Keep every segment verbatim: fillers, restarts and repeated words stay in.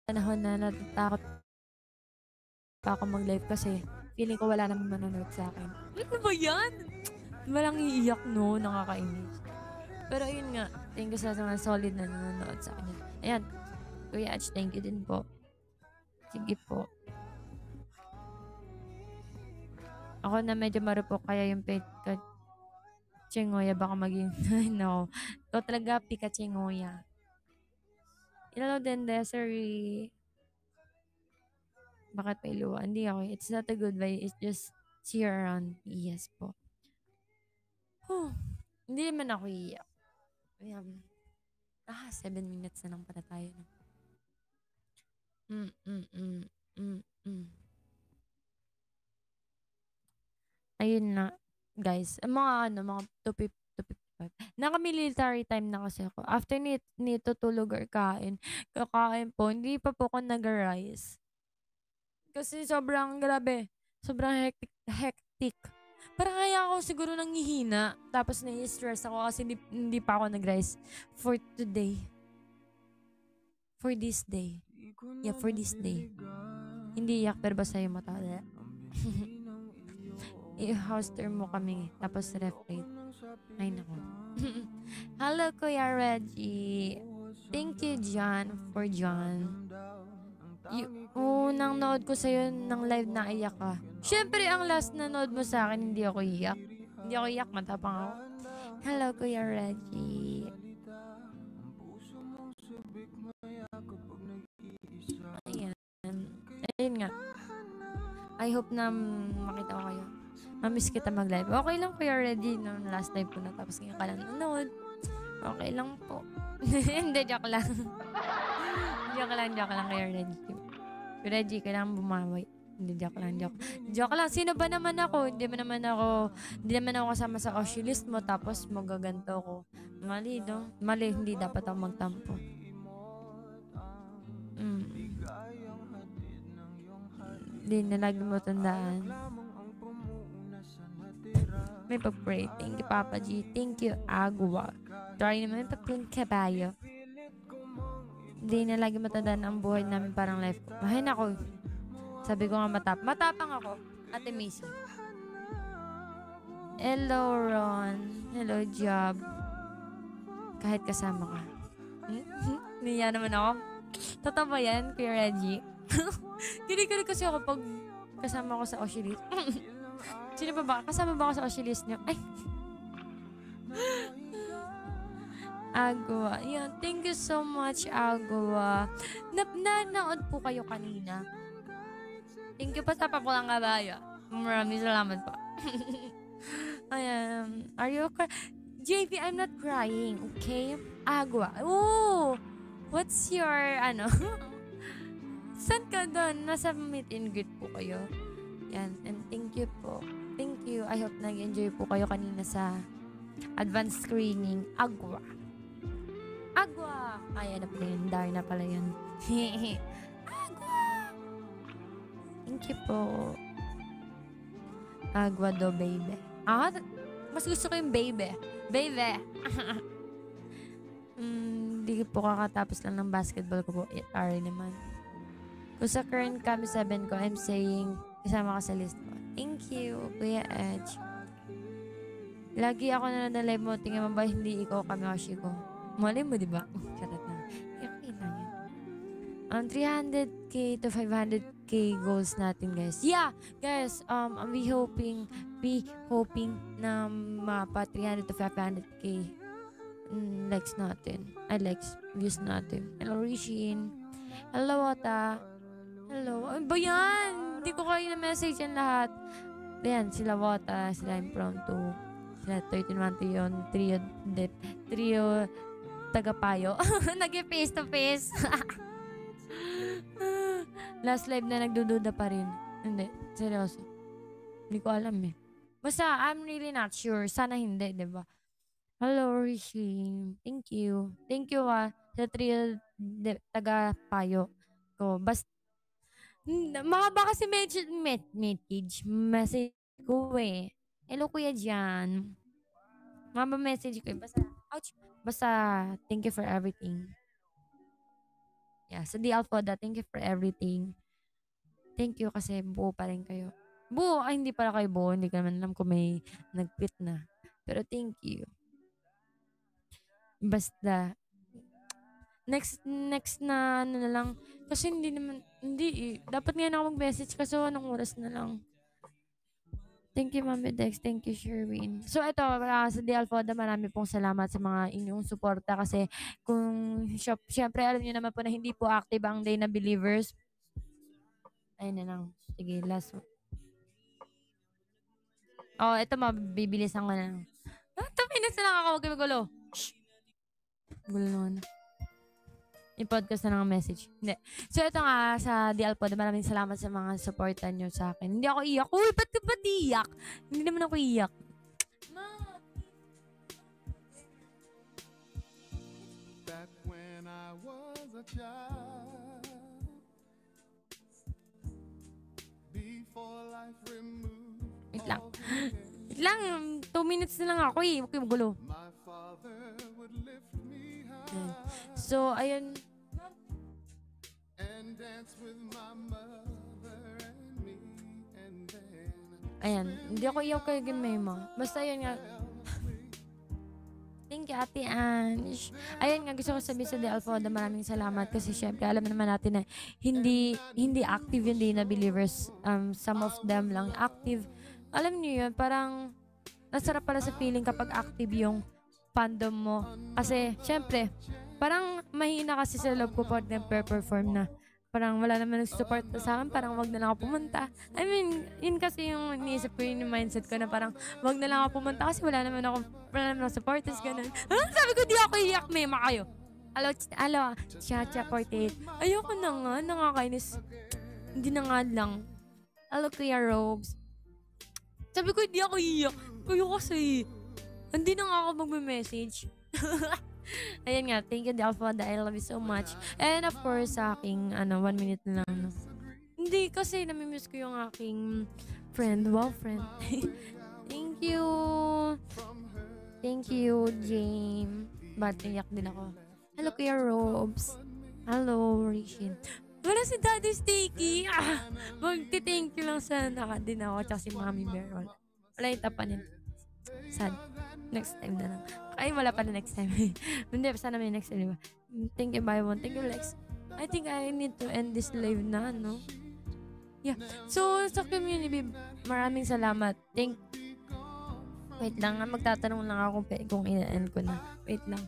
panahon na natatakot pa ako mag-live kasi feeling ko wala namang manonood sa akin. Ano ba yan? Walang iiyak, no? Nakakainis. Pero ayun nga, thank you sa mga solid na nanonood sa akin. Ayan, Kuya Ach, thank you din po. Sige po. Ako na medyo marupok kaya yung Pika-Chingoya baka maging, no. Ito talaga, Pika-Chingoya. Hello din, Desiree. Bakit pa iluwa? Hindi ako. It's not a good vibe. It's just see her around. Yes po. Huh. Hindi naman ako iiyak. We have, ah, seven minutes na lang pala tayo. No? Mm, mm, mm, mm, mm. Ayun na, guys. Ang mga ano, mga two fifty-five. Naka-military time na kasi ako. After nit, nito tulog or kain, kakain po, hindi pa po ako nag-rise. Kasi sobrang grabe. Sobrang hectic. hectic. Parang kaya ako siguro nanghihina. Tapos nai-stress ako kasi hindi, hindi pa ako nag-rise for today. For this day. Yeah, for this day. Hindi iyak pero basta yung mata. I-hoster mo kami. Tapos ref rate. Ay, nako. Hello, Kuya Reggie. Thank you, John, for John. Y- unang nood ko sa'yo ng live na iyak ka. Siyempre, ang last na nood mo sa akin, hindi ako iyak. Hindi ako iyak, matapang ako. Hello, Kuya Reggie. Ayan. Ayun nga. I hope na makita ko kayo. Mamiss kita mag-live. Okay lang, Kuya Reggie. No, last live ko na tapos ngayon ka lang nanood. Okay lang po. Hindi, joke lang. joke lang, joke lang, Kuya Reggie. Kuya Reggie, kailangan bumawi. Hindi, joke lang, joke. Joke lang, sino ba naman ako? Hindi ba naman ako, hindi naman ako kasama sa Oshi list mo, tapos magaganto ko. Mali, no? Mali, hindi dapat ako magtampo. Mm. Hindi na lagi mo tandaan. May pag-pray. Thank you, Papa G. Thank you, Agua. Try naman yung pag-pray kabayo. Hindi na lagi matandaan ang buhay namin parang life ko. Ay, nako. Sabi ko nga matap. Matapang ako. Ate Macy. Hello, Ron. Hello, Job. Kahit kasama ka. Niya naman ako. Totoo ba yan, Kuya Reggie? Kinikilig kasi ako pag kasama ko sa Oshi list. Sino ba ba? Kasama ba ako sa Oshi list niyo? Ay. Agua. Yan. Thank you so much, Agua. Nanood po kayo kanina. Thank you pa sa papulang kabayo. Maraming salamat po. Ayan. Are you okay? J V, I'm not crying. Okay? Agua. Oh! What's your, ano? Saan ka doon? Nasa meet and greet po kayo. Yan. And thank you po. Thank you. I hope nag-enjoy po kayo kanina sa advanced screening. Agua. Agua! Ay, ano pala yun? Dar na pala yun. Agua! Thank you po. Agua do, baby. Ah, mas gusto ko yung baby. Baby! mm, di po kakatapos lang ng basketball ko po. It are naman. Kung sa current Kami seven ko, I'm saying, kasama ka sa list mo. Thank you, Kuya Edge. Lagi ako na na-live mo. Tingnan mo ba, hindi ikaw Kami-Oshi ko. Mali mo, di ba? Charot na. Okay lang yan. Um, three hundred K to five hundred K goals natin, guys. Yeah! Guys, um, we hoping, we hoping na mapa three hundred to five hundred K mm, likes natin. Ay, likes, views natin. Hello, Rishin. Hello, Wata. Hello. Ano ba yan? Hindi ko kayo na-message yan lahat. Ayan, sila Wata, sila Impromptu, sila thirteen one to yun, trio, de, trio, tagapayo. Nag-face to face. Last live na nagdududa pa rin. Hindi, seryoso. Hindi ko alam eh. Basta, I'm really not sure. Sana hindi, diba? Hello, Rishi. Thank you. Thank you ah, sa trio, de, tagapayo ko. Basta, mahaba kasi medyo message, message ko eh. Hello, Kuya Jan. Mahaba message ko eh. Basta, ouch. Basta, thank you for everything. Yeah, sa D. Alfoda, thank you for everything. Thank you kasi buo pa rin kayo. Buo, ay hindi pala kayo buo. Hindi ko naman alam kung may nag-quit na. Pero thank you. Basta, next, next na ano na lang. Kasi hindi naman, hindi eh. Dapat nga na ako mag-message kasi anong oras na lang. Thank you, Mami Dex. Thank you, Sherwin. So, ito, uh, sa D. Alfoda, marami pong salamat sa mga inyong suporta kasi kung, syop- syempre, alam niyo naman po na hindi po active ang Day na Believers. Ayun na lang. Sige, last one. Oh, ito, mabibilisan ko na lang. Ah, two minutes na lang ako. Huwag kayo magulo. Shh. Gulo naman. I-podcast na lang ang message. Hindi. So, ito nga sa D L Pod, maraming salamat sa mga supportan nyo sa akin. Hindi ako iyak. Uy, ba't ka ba't iyak? Hindi naman ako iyak. Back when I was a child, before life removed Wait lang. all the pain, Wait lang. Two minutes na lang ako eh. Huwag kayo magulo. my father would lift me Ayan. high So, ayun. and dance with my mother and me, and then Ayan. Hindi ako iyak kay Gimema. Basta yun nga. Thank you, Ate Ange. Ayun nga, gusto ko sabihin sa De Alfoda, maraming salamat kasi syempre, alam naman natin na hindi hindi active yung Day na Believers. Um, some of them lang active. Alam niyo yun, parang nasarap pala sa feeling kapag active yung fandom mo. Kasi, syempre, parang mahina kasi sa loob ko pag nag-perform na. Parang wala naman nag-support sa akin, parang wag na lang ako pumunta. I mean, yun kasi yung iniisip ko, yun yung mindset ko na parang wag na lang ako pumunta kasi wala naman ako, wala naman ako supporters, ganun. Ah, sabi ko, di ako iyak, mema kayo. Alo, ch- alo, Chacha forty-eight. Ayoko na nga, nakakainis. Hindi na nga lang. Alo, Kuya Robes. Sabi ko, hindi ako iyak. Kayo kasi. Hindi na nga ako magme-message. Ayan nga, thank you, Delfonda. I love you so much. And of course, sa aking, ano, one minute na lang. No? Hindi, kasi namimiss ko yung aking friend. Wow, friend. Thank you. Thank you, James. Ba't iyak din ako? Hello, Kuya Robes. Hello, Rishin. Wala si Daddy Sticky. Ah, magti-thank you lang sa naka din ako tsaka si Mami Bear. Wala, wala yung tapanin. Sad. Next time na lang. Ay, wala pa na next time. Hindi, sana may next time. Diba? Thank you, bye one. Thank you, Lex. I think I need to end this live na, no? Yeah. So, sa community, maraming salamat. Thank Wait lang, magtatanong lang ako kung ina-end ko na. Wait lang.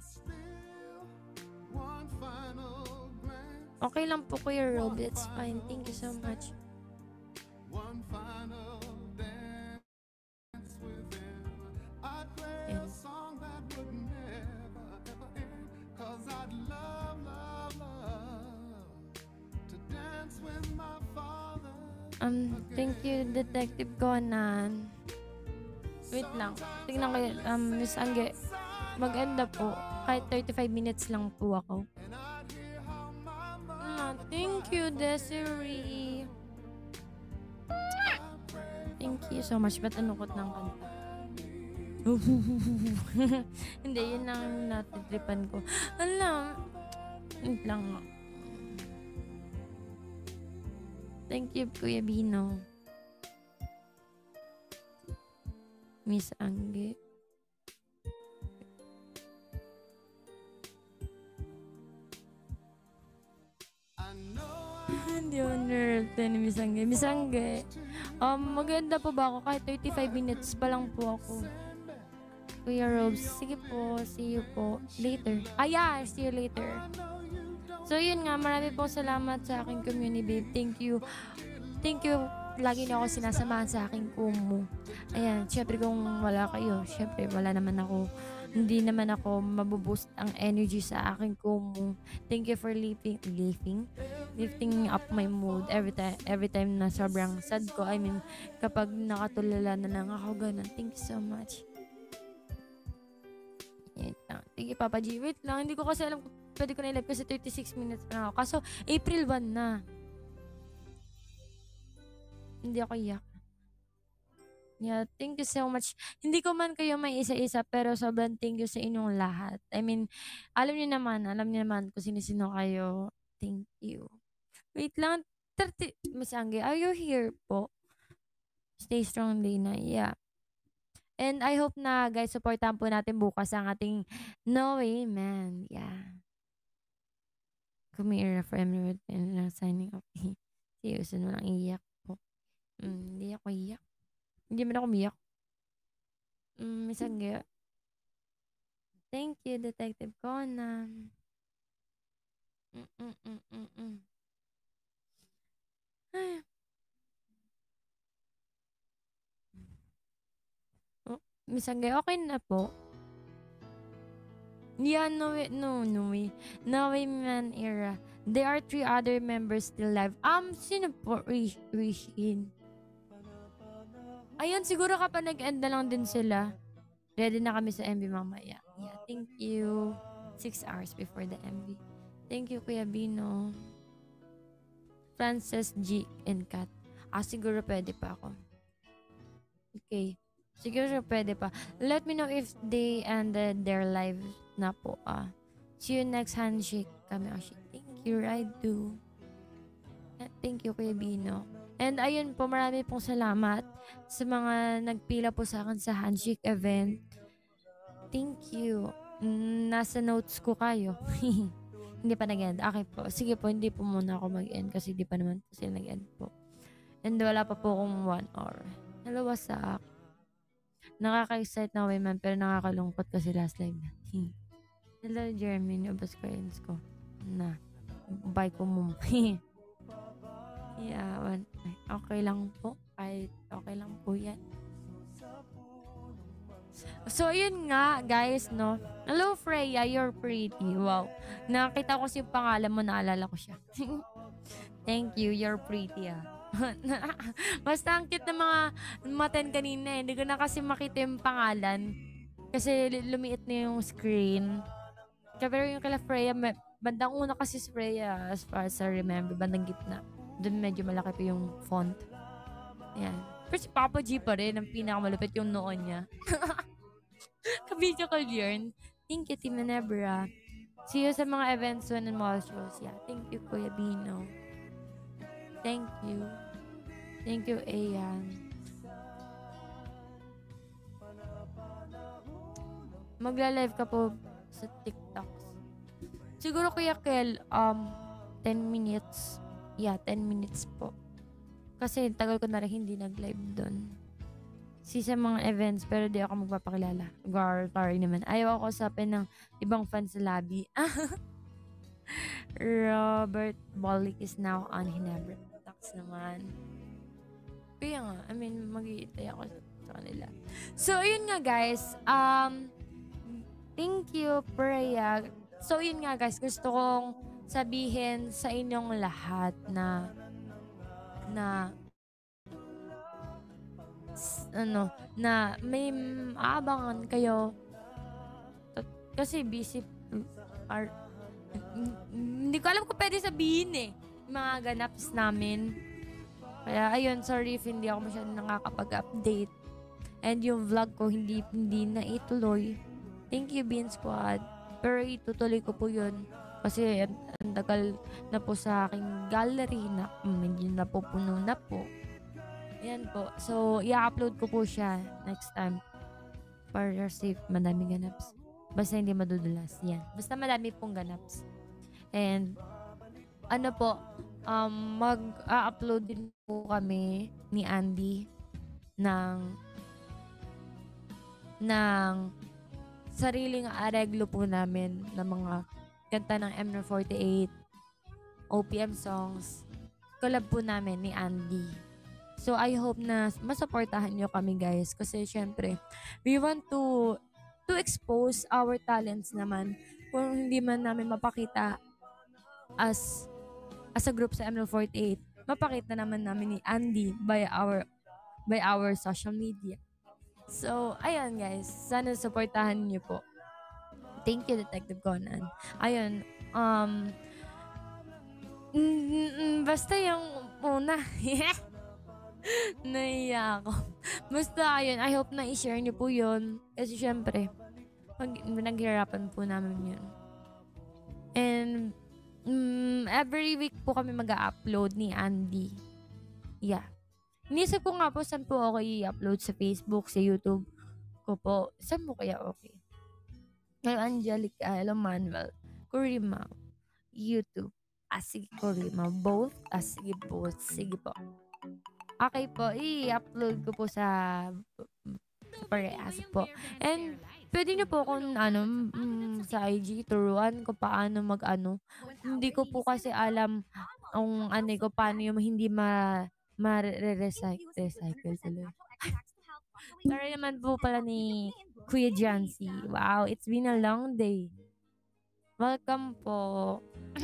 Okay lang po, Kuya Rob. It's fine. Thank you so much. one final dance with him. I'd play a song that would never ever end, 'cause I'd love, love, love to dance with my father. Um, thank you, Detective Conan. Wait lang. Tingnan ko yun. Um, Miss Angge, mag-enda po. Kahit thirty-five minutes lang po ako. Ah, thank you, Desiree. Thank you so much. Ba't anukot ng kanta? Hindi, yun lang yung natitripan ko. Alam, wait lang. Thank you, Kuya Bino. Miss Angge. Hindi ako nerd ni Miss Angge. Miss Angge, um, maganda po ba ako? Kahit thirty-five minutes pa lang po ako. Kuya Robes, sige po. See you po. Later. Ah, yeah. See you later. So, yun nga. Marami po salamat sa aking community, babe. Thank you. Thank you. Lagi niyo ako sinasamahan sa aking kumu. Ayan. Syempre, kung wala kayo, syempre, wala naman ako. Hindi naman ako mabuboost ang energy sa aking kumu. Thank you for lifting, lifting, lifting up my mood every time, every time na sobrang sad ko. I mean, kapag nakatulala na lang ako, ganun. Thank you so much. Wait lang. Thank you, Papa G. Wait lang. Hindi ko kasi alam kung pwede ko na i-live kasi thirty-six minutes pa ako. Kaso, April one na. Hindi ako iyak. Yeah, thank you so much. Hindi ko man kayo may isa-isa, pero sobrang thank you sa inyong lahat. I mean, alam niyo naman, alam niyo naman kung sino-sino kayo. Thank you. Wait lang. thirty, Miss Angge, are you here po? Stay strong, Lina. Yeah. And I hope na, guys, supportahan po natin bukas ang ating No Way Man. Yeah. Kumira for Emerald and na signing off. Seryoso mo lang iyak po. Mm, hindi ako iyak. Hindi man ako umiyak. Mm, Miss Angge. Thank you, Detective Conan. Mm-mm-mm-mm-mm. Ay. Oh, Miss Angge, okay na po. Yeah, no way, no, no way. No Way Man era. There are three other members still live. Um, sino po? Rish, Rishin. Ayun, siguro kapag nag-end na lang din sila. Ready na kami sa M V mamaya. Yeah, thank you. Six hours before the M V. Thank you, Kuya Bino. Frances G and Kat. Ah, siguro pwede pa ako. Okay. Siguro pwede pa. Let me know if they ended their live na po. Ah. See you next handshake kami. Actually. Thank you, I do. Thank you, Kuya Bino. And ayun po, marami pong salamat sa mga nagpila po sa akin sa handshake event. Thank you. Nasa notes ko kayo. Hindi pa nag-end. Okay po. Sige po, hindi po muna ako mag-end kasi di pa naman po sila nag-end po. And wala pa po akong one hour. Hello, what's up? Nakaka-excite na way man, pero nakakalungkot kasi last live na. Hello, Jeremy. Nabas ko yun ko. Na. Bye ko mo. Yeah, one. Okay lang po. Kahit okay lang po yan. So, yun nga, guys, no? Hello, Freya. You're pretty. Wow. Nakita ko si pangalan mo, naalala ko siya. Thank you. You're pretty, ah. Basta ang cute ng mga maten kanina, eh. Hindi ko na kasi makita yung pangalan. Kasi lumiit na yung screen. Pero yung kala Freya, bandang una kasi si Freya, as far as I remember, bandang gitna. Doon medyo malaki pa yung font. Ayan. Pero si Papa G pa rin, ang pinakamalupit yung noon niya. Kabidyo ko yun. Thank you, Team Nebra. See you sa mga events soon and mall shows. Yeah, thank you, Kuya Bino. Thank you. Thank you, Ayan. Magla-live ka po sa TikToks. Siguro, Kuya Kel, um, ten minutes. Yeah, ten minutes po. Kasi tagal ko na rin hindi nag-live doon. Si sa mga events, pero di ako magpapakilala. Gar, sorry naman. Ayaw ako usapin ng ibang fans sa lobby. Robert Bolick is now on Hinebra. Taks naman. Kaya nga, I mean, mag-iitay ako sa, sa kanila. So, yun nga guys. Um, thank you, Freya. So, yun nga guys. Gusto kong sabihin sa inyong lahat na na ano, na may aabangan kayo kasi busy are, hindi ko alam kung pwede sabihin eh mga ganaps namin, kaya ayun, sorry if hindi ako masyadong nakakapag-update and yung vlog ko hindi hindi na ituloy. Thank you, Bean Squad, pero itutuloy ko po yun kasi ang, ang tagal na po sa aking gallery na medyo um, napupuno na po. Yan po. So, i-upload ko po siya next time. Para safe, madaming ganaps. Basta hindi madudulas. Yan. Basta madami pong ganaps. And, ano po, um, mag-upload din po kami ni Andy ng ng sariling areglo po namin ng mga kanta ng M R forty-eight, O P M songs. Collab po namin ni Andy. So, I hope na masuportahan nyo kami, guys. Kasi, syempre, we want to to expose our talents naman. Kung hindi man namin mapakita as as a group sa M L forty-eight, mapakita naman namin ni Andy by our by our social media. So, ayun, guys. Sana suportahan nyo po. Thank you, Detective Conan. Ayun, um, mm, mm, basta yung una. Naiya ako. Basta, ayun, I hope na i-share niyo po yun. Kasi, syempre, pag naghirapan po namin yun. And, Mm, every week po kami mag-upload ni Andy. Yeah. Inisip ko nga po saan po ako i-upload, sa Facebook, sa YouTube ko po. Saan mo kaya okay? Kay Angelica, hello Manuel, Kurima, YouTube. Ah, sige Kurima. Both? Ah, sige both. Sige po. Okay po, i-upload ko po sa, sa parehas po. And pwede niyo po kung ano, mm, sa I G, turuan ko paano mag-ano. Hindi ko po kasi alam ang ano ko, paano yung hindi ma ma-recycle recycle tuloy. Sorry naman po pala ni Kuya Jancy. Wow, it's been a long day. Welcome po.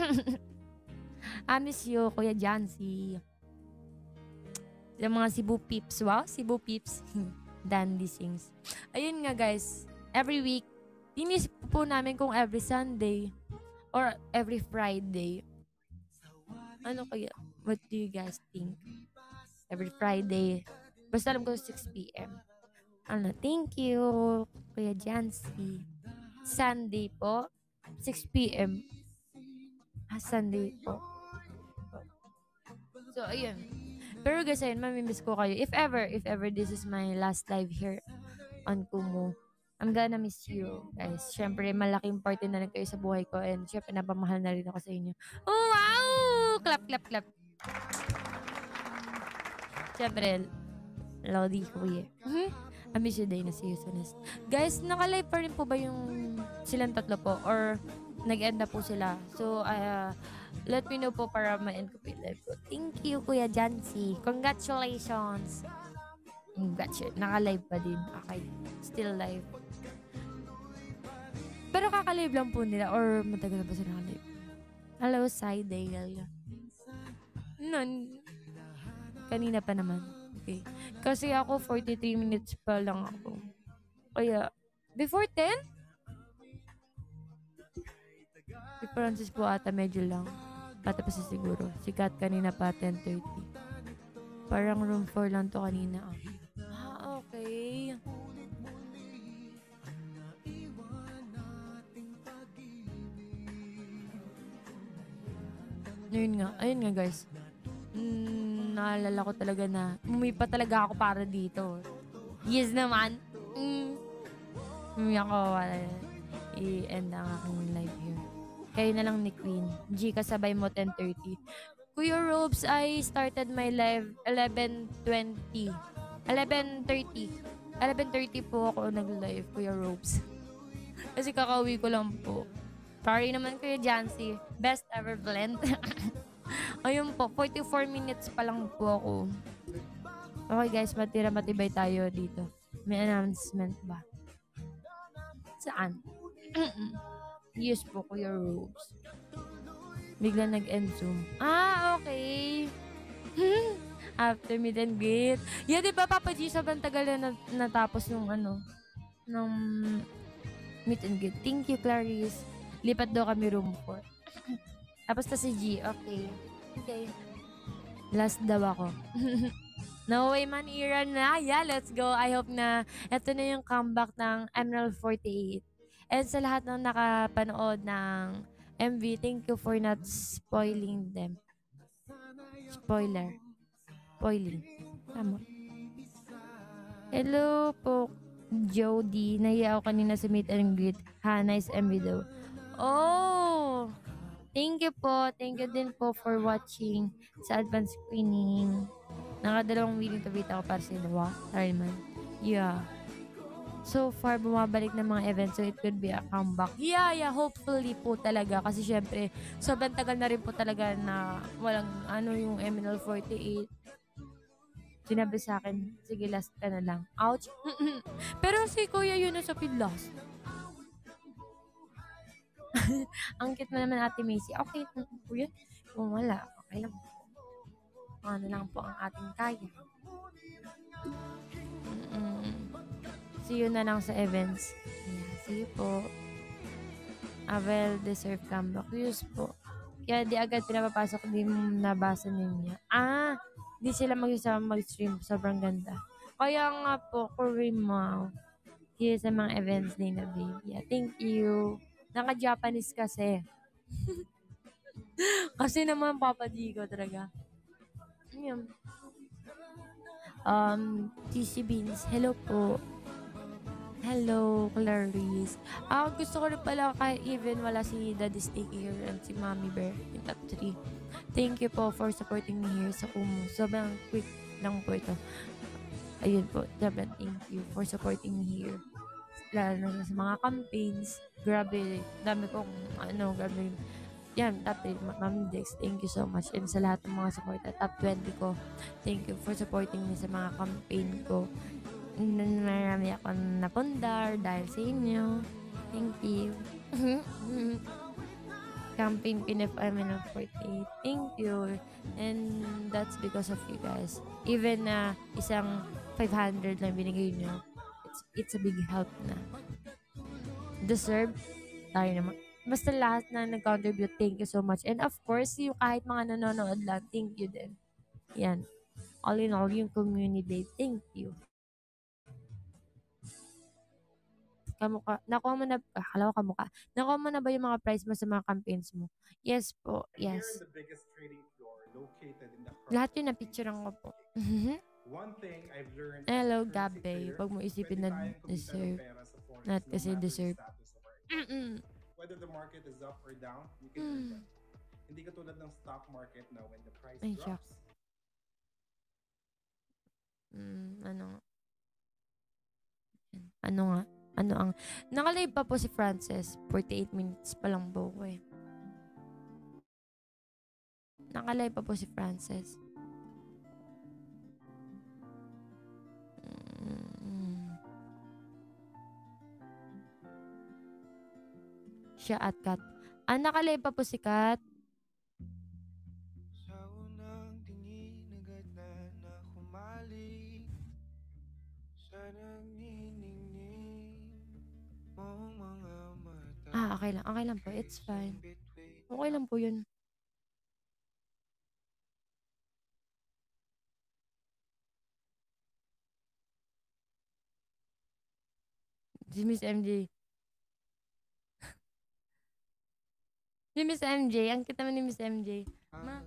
I miss you, Kuya Jancy. Yung mga Cebu Peeps. Wow, Cebu Peeps. Dandy sings. Ayun nga guys, every week, inisip po namin kung every Sunday or every Friday. Ano kaya? What do you guys think? Every Friday. Basta alam ko six p.m. Ano, thank you, Kuya Jancy. Sunday po, six p.m. Ah, Sunday po. So, ayun. Pero guys, ayun, mamimiss ko kayo. If ever, if ever this is my last live here on Kumu, I'm gonna miss you, guys. Siyempre, malaking part na rin kayo sa buhay ko and siyempre, napamahal na rin ako sa inyo. Oh, wow! Clap, clap, clap. Siyempre, Lodi Kuya. Mm-hmm. I miss you day na see you soon. Guys, naka-live pa rin po ba yung silang tatlo po? Or nag-end na po sila? So, uh, let me know po para ma-end ko po yung live ko. Thank you, Kuya Jancy. Congratulations. Congratulations. Naka-live pa din. Okay. Still live. Pero kaka-live lang po nila or matagal na ba sila naka-live? Hello, Sidale. Nun. Kanina pa naman. Okay. Kasi ako, forty-three minutes pa lang ako. Kaya, before ten? Si Francis po ata medyo lang. Bata pa siya siguro. Si Kat kanina pa, ten thirty. Parang room four lang to kanina. Ah, okay. Ayun nga. Ayun nga, guys. Mm, naalala ko talaga na umipa talaga ako para dito. Yes naman. Mm. Umiyak ako para i-end ang aking live here. Kayo na lang ni Queen. G, kasabay mo ten thirty. Kuya Robes, I started my live eleven twenty. eleven thirty. eleven thirty po ako nag-live, Kuya Robes. Kasi kakauwi ko lang po. Sorry naman, Kuya Jancy. Best ever blend. Ayun po, forty-four minutes pa lang po ako. Okay guys, matira matibay tayo dito. May announcement ba? Saan? Yes po, Kuya Robes. Bigla nag-end Zoom. Ah, okay. After meet and greet. Yeah, di ba, Papa G, sobrang tagal na natapos yung ano, ng meet and greet. Thank you, Clarice. Lipat daw kami room four. Tapos na si G. Okay. Okay. Last daw ako. No way man, Ira na. Yeah, let's go. I hope na ito na yung comeback ng Emerald forty-eight. And sa lahat ng nakapanood ng M V, thank you for not spoiling them. Spoiler. Spoiling. Tama. Hello po, Jody. Nahiya ako kanina sa meet and greet. Ha, nice M V daw. Oh! Thank you po. Thank you din po for watching sa advance screening. Nakadalawang willing to beat ako para sa dalawa. Sorry man. Yeah. So far, bumabalik ng mga events, so it could be a comeback. Yeah, yeah, hopefully po talaga. Kasi syempre, sobrang tagal na rin po talaga na walang ano yung M L forty-eight. Sinabi sa akin, sige, last ka na lang. Ouch! Pero si Kuya yun na sa last. Ang cute na naman Ate Macy. Okay, Kuya. Kung wala, okay lang po. Ano lang po ang ating kaya. Mm-mm. See you na lang sa events. Yeah, see you po. A well-deserved comeback. Yes po. Kaya di agad pinapapasok, di nabasa ninyo. Ah, di sila mag-isama mag-stream. Sobrang ganda. Kaya nga po, Kurima. See you sa mga events din na baby. Yeah, thank you. Naka-Japanese kasi. Kasi naman, Papa G ko talaga. Yan. Um, T C Beans, hello po. Hello, Clarice. Ah, gusto ko rin pala kahit even wala si Daddy Sticky here and si Mommy Bear, yung top three. Thank you po for supporting me here sa Kumu. Sobrang quick lang po ito. Ayun po, sobrang thank you for supporting me here. Lalo na sa mga campaigns. Grabe, dami kong, ano, grabe. Yan, top three, Ma'am Dex, thank you so much. And sa lahat ng mga support, top twenty ko, thank you for supporting me sa mga campaign ko. Marami akong napundar dahil sa inyo. Thank you. Campaign P N F M N forty-eight. Thank you. And that's because of you guys. Even na uh, isang five hundred lang binigay nyo, it's, it's a big help na. Deserve? Tayo naman. Basta lahat na nag-contribute, thank you so much. And of course, yung kahit mga nanonood lang, thank you din. Yan. All in all, yung community, thank you. Kamukha, nakuha mo na, ah, kala ko kamukha. Nakuha mo na ba yung mga prize mo sa mga campaigns mo? Yes po, yes. Here in the biggest trading floor located in the Lahat yun na-picturean ko po. One thing I've learned Hello, Gabe. Huwag mo isipin na deserve. Not kasi deserve. Mm-mm. Whether the market is up or down, you can earn them. Hindi katulad ng stock market na when the price Ay, drops. shucks. Mm, ano nga? Ano nga? Ano ang... Nakalive pa po si Frances. forty-eight minutes pa lang po ko eh. Nakalive pa po si Frances. Mm. Siya at Kat. Ah, nakalive pa po si Kat. Ah, okay lang. Okay lang po. It's fine. Okay lang po yun. Si Miss M J. Si Miss M J. Ang kita mo ni Miss M J. Ma.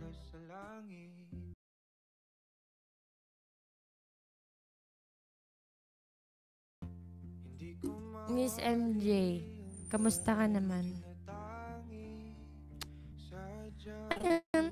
Miss M J. Kamusta ka naman? Ayan.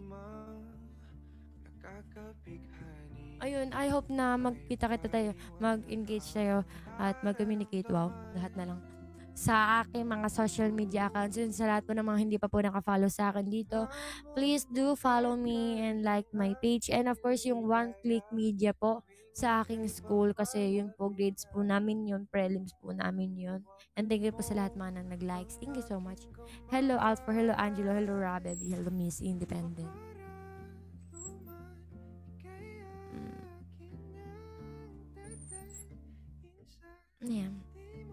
Ayun, I hope na magkita-kita tayo, mag-engage tayo, at mag-communicate. Wow, lahat na lang. Sa aking mga social media accounts, yun, sa lahat po ng mga hindi pa po naka-follow sa akin dito, please do follow me and like my page. And of course, yung One Click Media po sa aking school, kasi yun po, grades po namin yun, prelims po namin yun. And thank you po sa lahat mga na nag-likes. Thank you so much. Hello, Alfred. Hello, Angelo. Hello, Rabeb. Hello, Miss Independent. Mm. Yeah.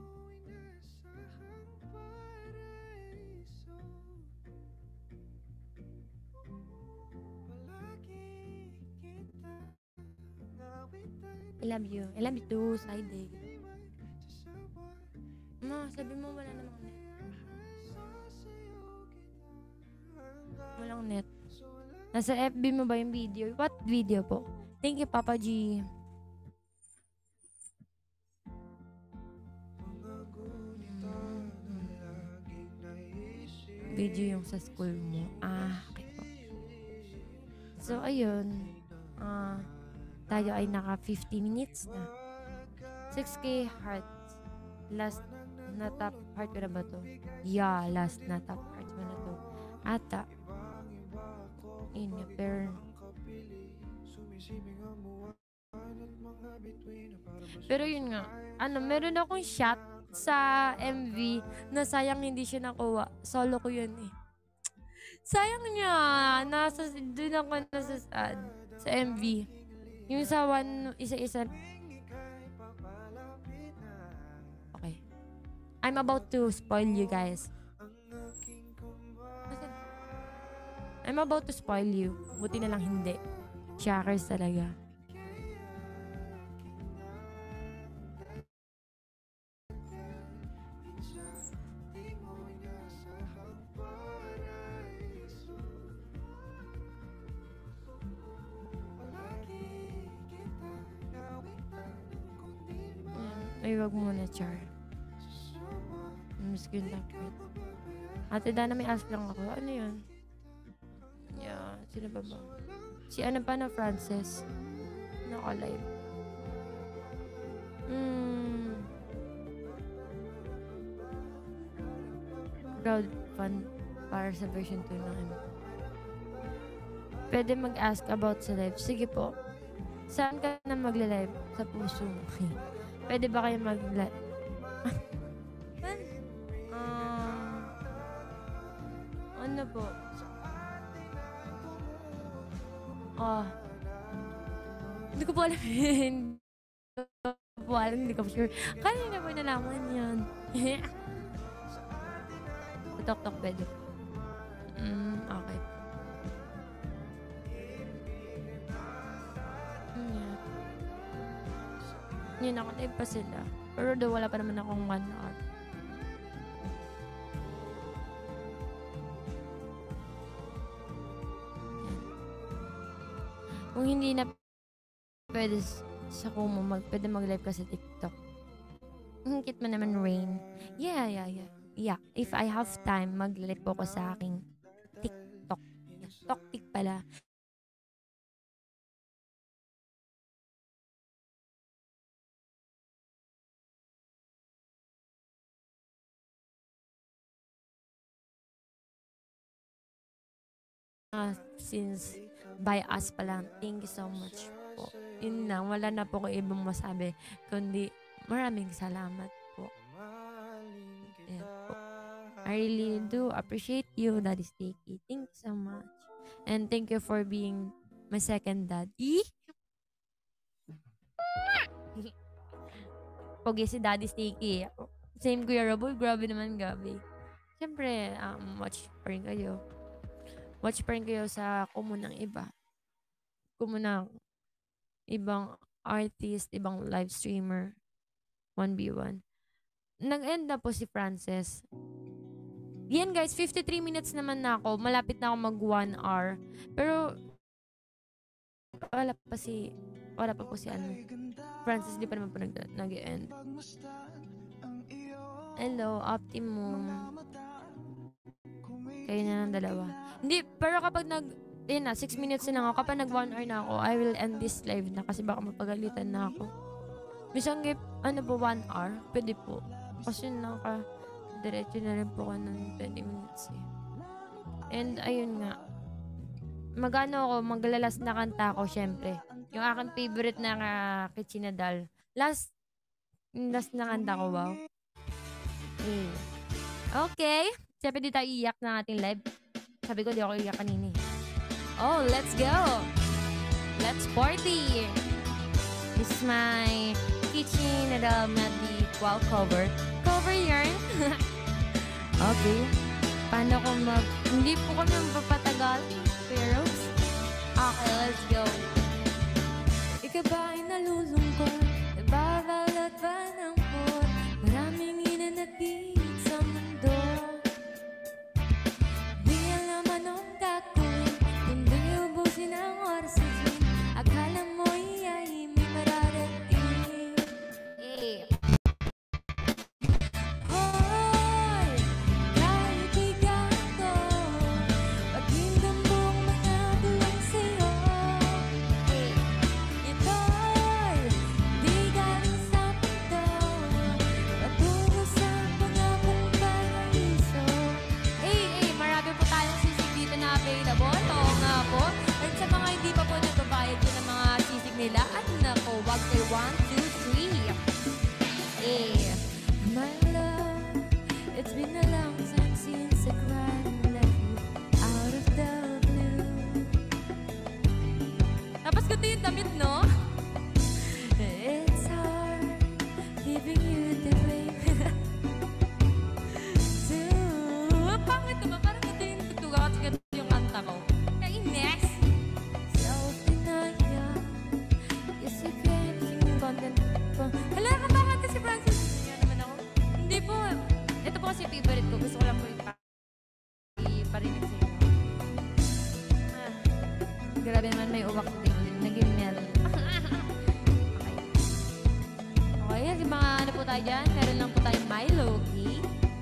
I love you. I love you too, Saide. Ma, sabi mo wala namang net. Walang net. Nasa F B mo ba yung video? What video po? Thank you, Papa G. Video yung sa school mo. Ah, okay po. So, ayun. Ah, tayo ay naka fifty minutes na. six K hearts. Last na top heart ko na ba to? Yeah, last na top hearts mo na to. Ata. Yun nga, pero... Pero yun nga, ano, meron akong shot sa M V na sayang hindi siya nakuha. Solo ko yun eh. Sayang niya. Nasa, dun ako nasa sad. Sa M V. Yung sa one, isa-isa. Okay. I'm about to spoil you guys. I'm about to spoil you. Buti na lang hindi. Shockers talaga. Ay, wag muna, Char. Miss ko yung takot. Ate Dana, may ask lang ako. Ano yun? Yeah, sino ba ba? Si ano pa na Frances? Naka-live. Hmm. Crowd fund para sa version two ng ano. Pwede mag-ask about sa live. Sige po. Saan ka na magle-live? Sa puso mo. Pwede ba kayo mag-live? uh, ano po? Ah. Hindi ko po alam yun. Hindi ko po alam. Hindi ko po sure. Kanina po nalaman yan. Tok-tok pwede. Mm, okay. Mm, yeah. Yun, nakatay pa sila. Pero daw wala pa naman akong one hour. Yan. Kung hindi na pwede sa Kumu, mag, pwede mag-live ka sa TikTok. Hingkit mo naman, Rain. Yeah, yeah, yeah. Yeah, if I have time, mag-live po ko sa aking TikTok. TikTok pala. Uh, since by us pa lang, thank you so much po. Yun na, wala na po ko ibang masabi, kundi maraming salamat po. Ayan po. I really do appreciate you, Daddy Sticky. Thank you so much. And thank you for being my second dad. Eee! Pogi si Daddy Sticky. Same Kuya Robo. Grabe naman, Gabi. Siyempre, um, watch pa rin kayo. Watch pa rin kayo sa Kumu ng iba. Kumu ng ibang artist, ibang live streamer. one v one. Nag-end na po si Frances. Yan guys, fifty-three minutes naman na ako. Malapit na ako mag one hour. Pero, wala pa si, wala pa po si ano. Francis, di pa naman po nag-end. Hello, Optimum. Kayo na ng dalawa. Hindi, pero kapag nag, yun na, six minutes na ako. Kapag nag one hour na ako, I will end this live na kasi baka mapagalitan na ako. Bisang gip, ano po, one hour? Pwede po. Kasi naka, diretso na rin po ko ng twenty minutes eh. And ayun nga, magano ako, maglalas na kanta ko syempre. Yung aking favorite na uh, Kitchinadal. Last, last na kanta ko, wow. Okay. Okay. Siyempre di tayo iyak ng ating live. Sabi ko di ako iyak kanina eh. Oh, let's go! Let's party! This is my Kitchinadal Medley wall cover. Cover yarn. Okay. Paano ko mag... Hindi po kami magpapatagal. Pero... Okay, let's go. Ikaw ba ay nalulungkot? Nababalot ba ng pot? Maraming inanakit sa mundo. Di alam anong gagawin, kundi ubusin ang oras sa gym. Akala mo'y ay may mararating. Eh. Nila at nako, wag kayo one, two, three. Eh, my love, it's been a long time since I cried and left you out of the blue. Tapos ko yung damit, no? It's hard giving you the blame. So, pangit naman, parang ito yung tutuga kasi ganito yung kanta ko. Kainis! Hala, kabahan ka si Francis. Kaya naman ako. Hindi po. Ito po kasi favorite ko. Gusto ko lang po iparinig sa inyo. Ah, grabe naman may uwak sa tingin. Naging meron. Okay. Okay, Okay, yung mga ano po tayo dyan, meron lang po tayong Milo, okay?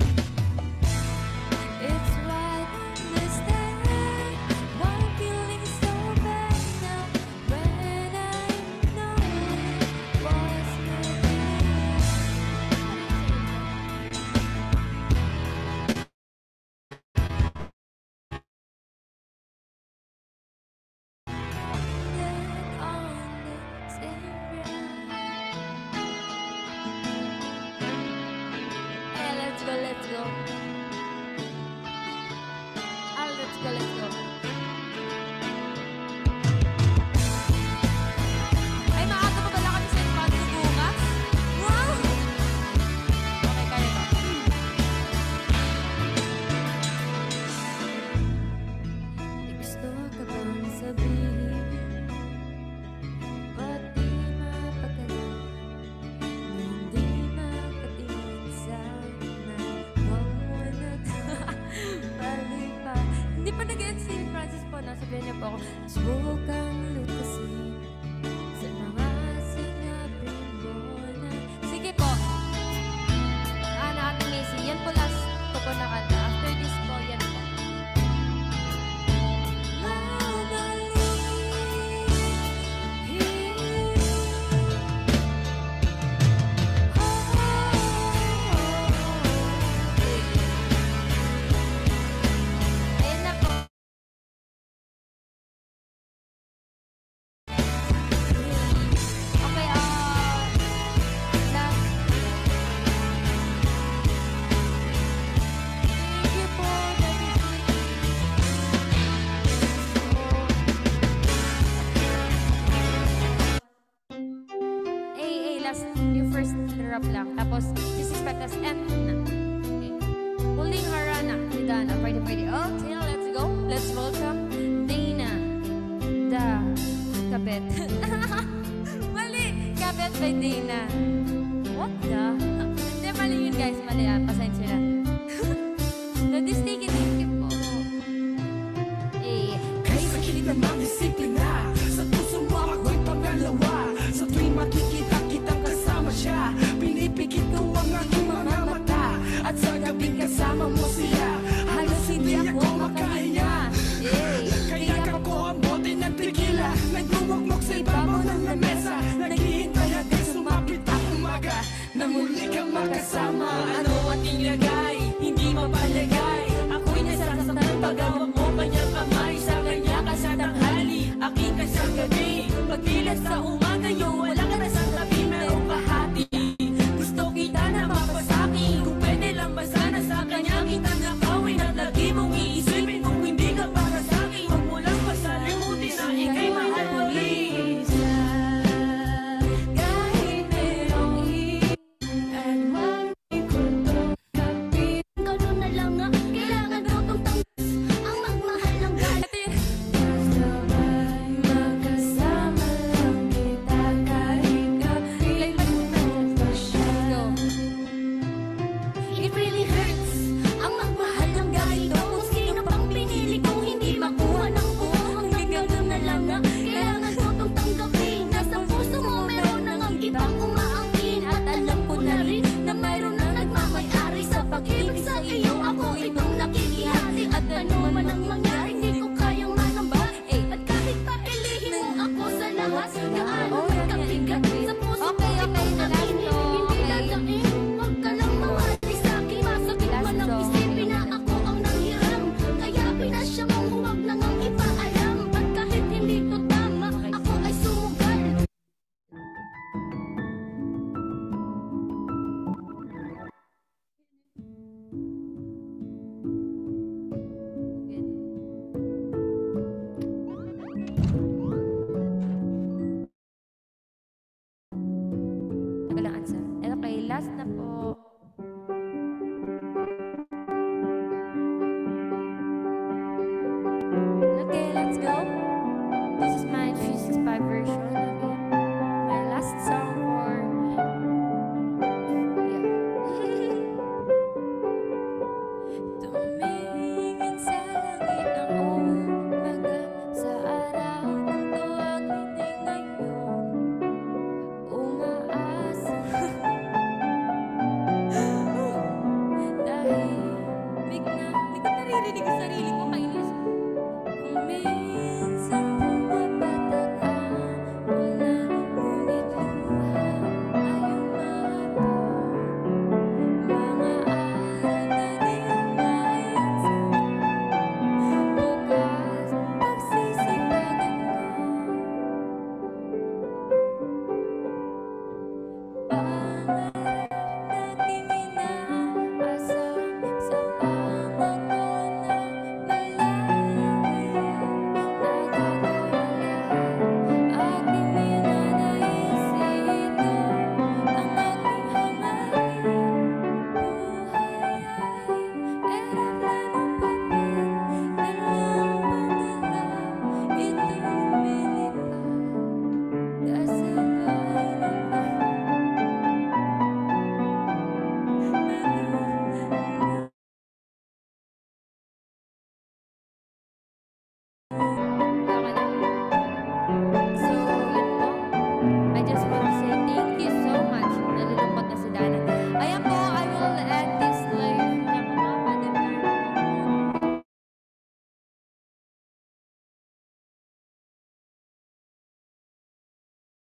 It's right on this day, why I'm feeling so bad now, when I know it was nothing. That on the same ground. Hey, let's go, let's go. Ah, let's go, let's go. Ay, maaga pa pala kami sa Infanto bukas. Wow! Okay, kaya ba? May gusto ka bang sabihin? Ba't di mapagkalam? Hindi makatingin sana. Huwag mo na palipa. Hindi pa nag-end si Francis po, no? Sabihan niya po ako, subukang lutasin sa mga sinabi mo na. Sige po. Ano, Ate Macy, yan po last ko po na kanta. After this po, yan po. Ayan na po. Okay, ah, last. Thank you po, Daddy Sweet. Eh, eh, last, yung first rap lang. Tapos, disrespect us and na. Okay. Huling harana ni Dana. Pwede, pwede. Okay, let's go. Let's welcome Dana. Da. Kabet. Mali. Kabet by Dana. What the? Hindi, mali yun guys. Mali ah. Pasensya na. No, this take it. Thank you po. Eh. Kay sakit namang disiplina sa puso mo ako'y pangalawa. Sa tuwing makikita kitang kasama siya, pinipikit ko ang aking mga mata. At sa gabing kasama mo siya, halos hindi ako makahinga. Eh. Kaya kako ang bote ng tequila, nagmumukmok sa ibabaw ng lamesa. Naghihintay hanggang sumapit ang umaga, na muli kang makasama. Ano ating lagay, hindi mapalagay. Ako'y nasasaktan pag-awak mo kanyang kamay. Sa kanya ka sa tanghali, aking ka sa gabi. Pagkilat sa umaga yo, wala ka na sa tabi, merong kahati. Gusto kita na mapasaki, kung pwede lang ba sana sa kanya kita nakawin. At lagi mong iisipin kung hindi ka para sa'kin. Huwag mo lang pasalimutin na ika'y mahal mo rin. Kahit merong At wag ikuto kapit. Ganun na lang nga, kailangan mo tong tangis ang magmahal ng gala. ito yun. Sabay magkasama lang kita.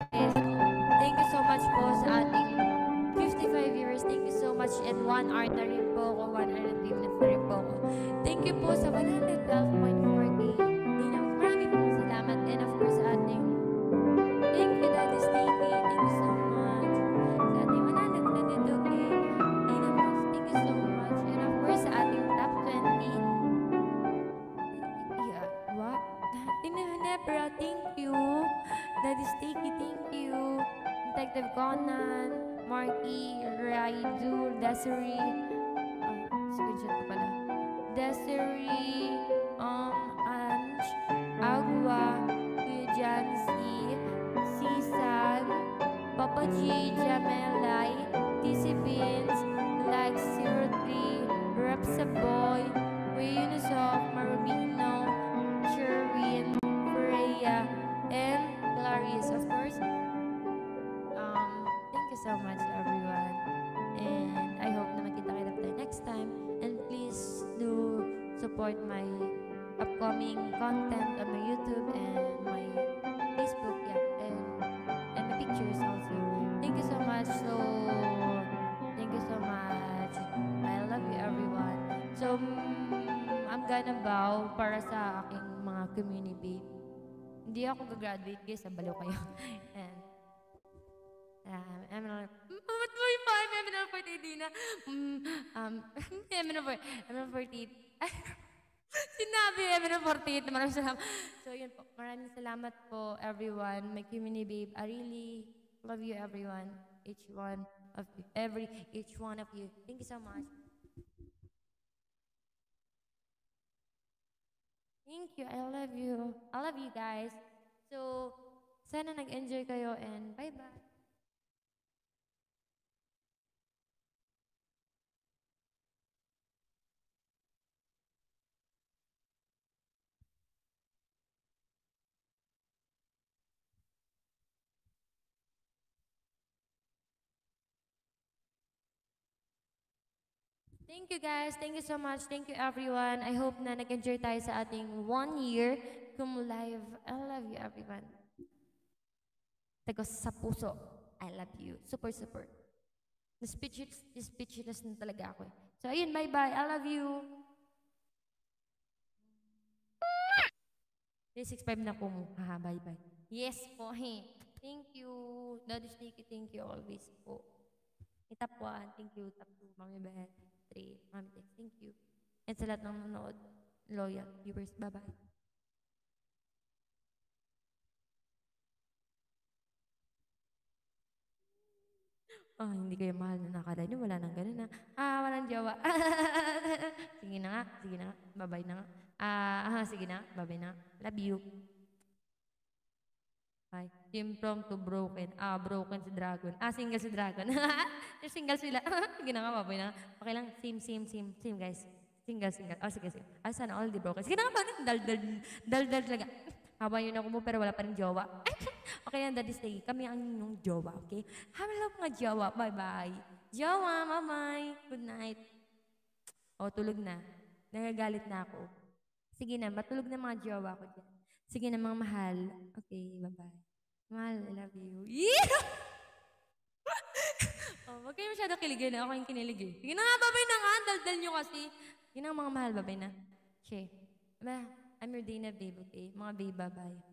guys. Thank you so much po sa ating fifty-five viewers. Thank you so much. And one hour na rin po ako. one hour and three minutes na rin po ako. Thank you po sa one hundred twelve point four K. Maraming po salamat. And of course, sa ating thank you, Daddy Stevie. Thank you so much. Sa ating one hundred twenty-two K. Thank you so much. And of course, sa ating top twenty. Yeah, what? Tinebra, thank you. Daddy Sticky, thank you. Detective Conan, Marky, Raidu, Desiree. Ah, screenshot ko pala. Desiree, um, Ange, Agua, Kuya Jancy, Sisan, Papa G, Jamelay, T C Beans, Like zero three, Repsa Boy, Kuya Unisof, Marubino, Sherwin, Freya, and Clarice, of course. Um, thank you so much, everyone. And I hope na magkita-kita tayo next time. And please do support my upcoming content on my YouTube and my Facebook, yeah, and, and my pictures also. Thank you so much. So, thank you so much. I love you, everyone. So, mm, I'm gonna bow para sa aking mga community. Hindi ako gagraduate, guys. Sabalo kayo. And, um, M N L, ba't mo yung five? M N L forty-eight, di na. Mm, um, M N L forty-eight. Sinabi, M N L forty-eight. Maraming salamat. So, yun po. Maraming salamat po, everyone. My community babe. I really love you, everyone. Each one of you. Every, each one of you. Thank you so much. Thank you. I love you. I love you guys. So, sana nag-enjoy kayo and bye-bye. Thank you guys. Thank you so much. Thank you everyone. I hope na nag-enjoy tayo sa ating one year Kum Live. I love you everyone. Tago sa puso. I love you. Super, super. Na-speechless, speechless na talaga ako eh. So ayun, bye-bye. I love you. three six five na po mo. Haha, bye-bye. Yes po, he. Thank you. Daddy Sticky, thank you always po. Tap one, thank you. Tap two, Mami Beth. Three, Mami Tex, thank you. And sa lahat ng nanonood, loyal viewers, bye-bye. Oh, hindi kayo mahal na nakala nyo. Wala nang ganun na. Ah, walang jowa. Sige na nga, sige na nga. Bye-bye na nga. Ah, ah, sige na, bye-bye na. Love you. Bye. Team from to broken. Ah, broken si Dragon. Ah, single si Dragon. Single sila. Sige na nga, bye-bye na. Okay lang, same, same, same, same guys. Single, single. Ah, sige, sige. Ah, sana all the broken. Sige na nga, bye. Dal, dal, dal, dal talaga. Haba yun ako mo, pero wala pa rin jowa. Okay lang, Daddy Stay. Kami ang inyong jowa, okay? Hello mga jowa. Bye-bye. Jowa, mamay. Good night. O, tulog na. Nagagalit na ako. Sige na, matulog na mga jowa ko dyan. Sige na, mga mahal. Okay, bye-bye. Mahal, I love you. Yeah! Oh, wag kayo masyado kiligin. Ako yung kinilig eh. Sige na nga, bye-bye na nga. Daldal nyo kasi. Sige na, mga mahal, bye-bye na. Che. Ba, I'm your Dana babe, okay? Mga babe, bye-bye.